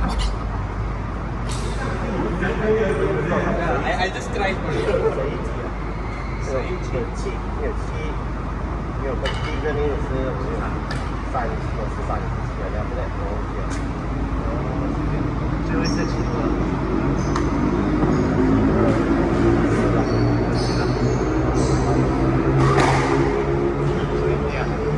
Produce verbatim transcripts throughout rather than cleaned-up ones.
I I just tried for you. 十一七，七有七，有个第一个那个是三，我是三十七，两不对，我忘记了。最后一次七个。是的，是的。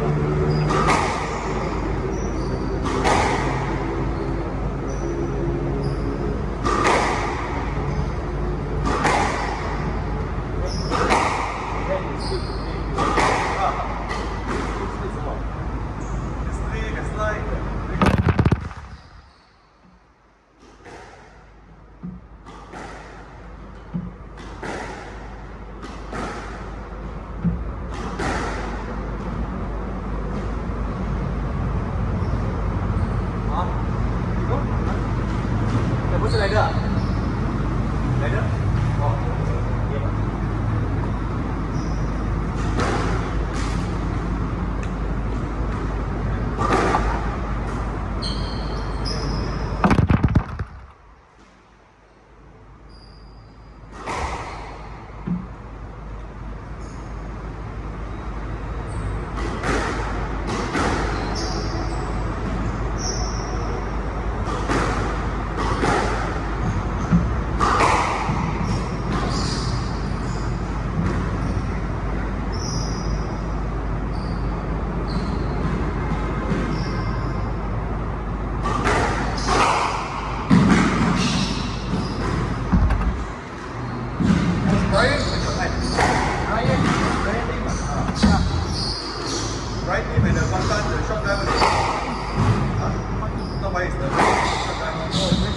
不是来这，来这，哦，别吧。Right knee with the one touch, the short dive. Huh? No, why is the short dive?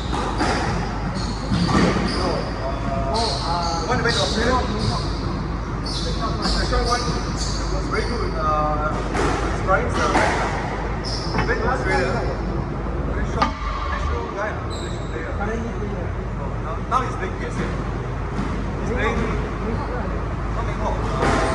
No, uh, the one that went to Australia. The short one was very good. Uh, it's Brian's uh, he went to Australia. Very short, national guy, national player. Oh, now, now he's playing P S A. He's playing something called. Uh,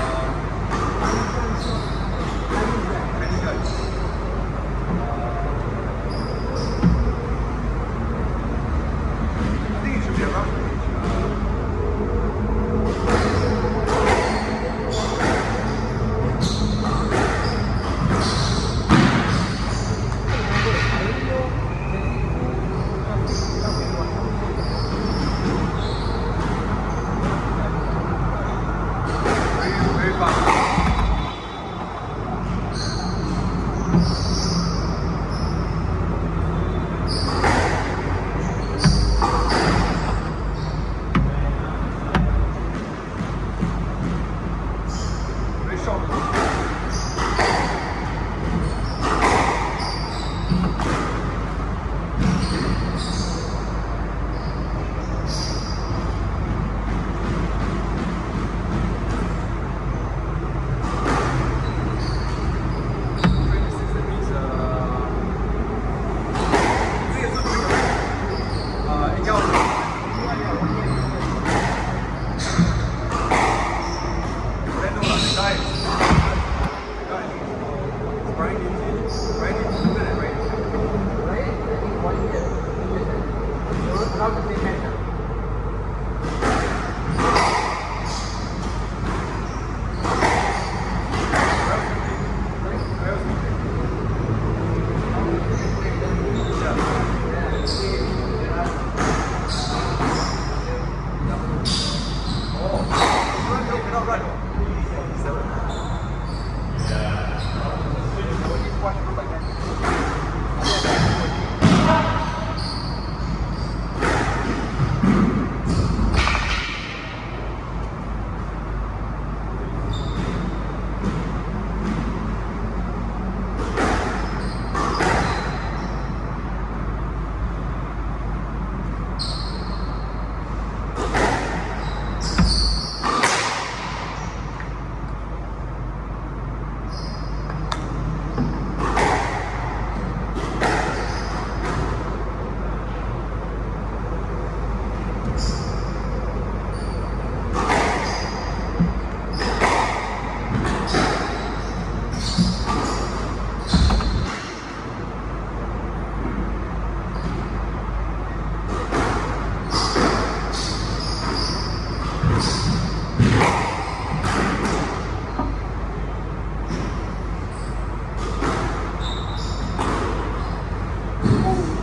Oh.